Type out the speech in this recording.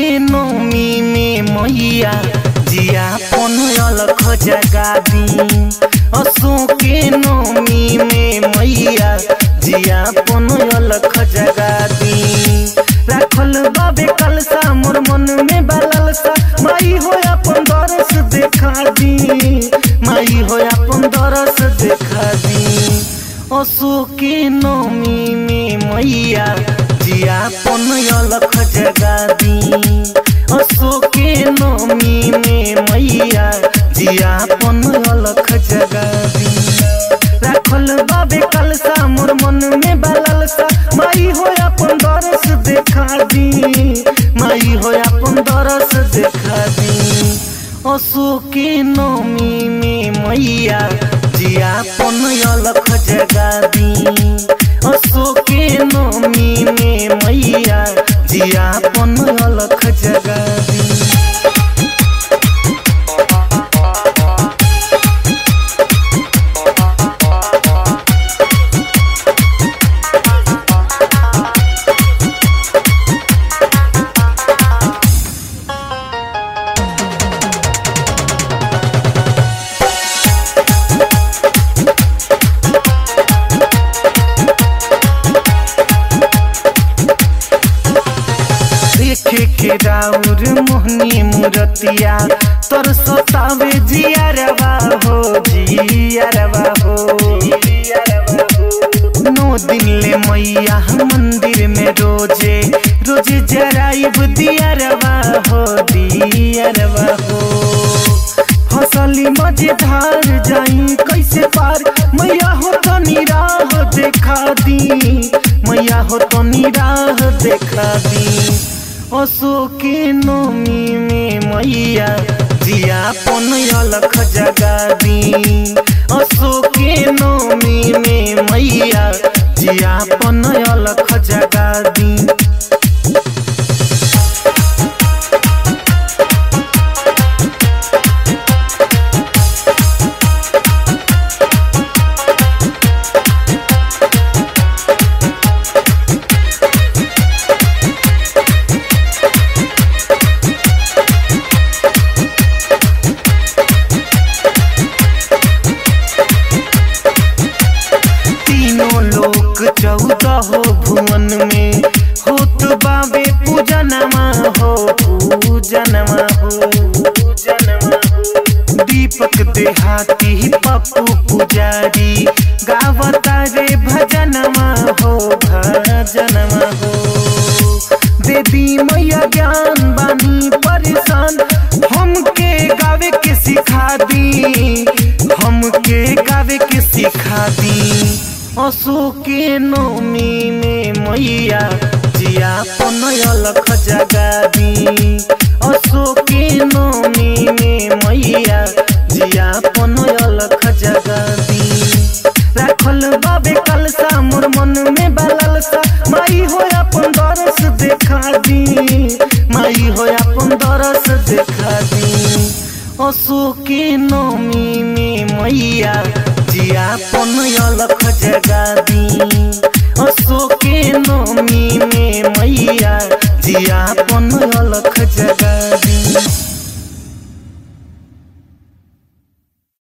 के नौमी में मैया जिया पन अलख जगा दी। असो के नौमी में मैया जिया पन अलख जगा दी। राखल बाबे कलसा मोर मन में बाललसा, माई हो अपन दरस देखा दी, माई हो अपन दरस देखा दी। असो के नौमी में मैया जिया पन अलख जगा दी। असो के नौमी में मैया जिया पन अलख जगा दी। राखल बाबे कलसा मोर मन में बाललसा, माई हो अपन दरस देखा दी, माई हो अपन दरस देखा दी। असो के नौमी में मैया जिया पन अलख जगा दी। असो के नौमी में मैया जिया पन अलख जगा दी। देखे के राउर मोहनी मूरतिया तोर सतावे जियारवा हो, जियारवा हो। 9 दिन ले मैया मंदिर में रोजे रोजे जराइब दियारवा हो, दियारवा हो। फसली मजेदार जाई कैसे पार, मैया हो तनी राह देखा दी, मैया हो तनी राह देखा दी। असो के नौमी में मैया जिया पन अलख जगा दी। असो के नौमी में मैया जिया पन अलख जगा दी। चौदह हो भुवन में होत बाबे पूजनमा हो, पूजनमा हो, पूजनमा हो। दीपक देहाती पप्पू पुजारी गावता रे भजनमा हो, भजनमा हो। देवी मैया ज्ञान बानी परेशान, हमके गावे के सिखा दी, हमके गावे के सिखा दी। असो के नौमी में मैया जिया पन अलख जगा दी। असो के नौमी में मैया जिया पन अलख जगा दी। राखल बाबे कलसा मोर मन में बाललसा, माई हो अपन दरस देखा दी, माई हो अपन दरस देखा दी। असो के नौमी में मैया जिया पन अलख जगा दी। असो के नौमी में मैया जिया पन अलख जगा दी।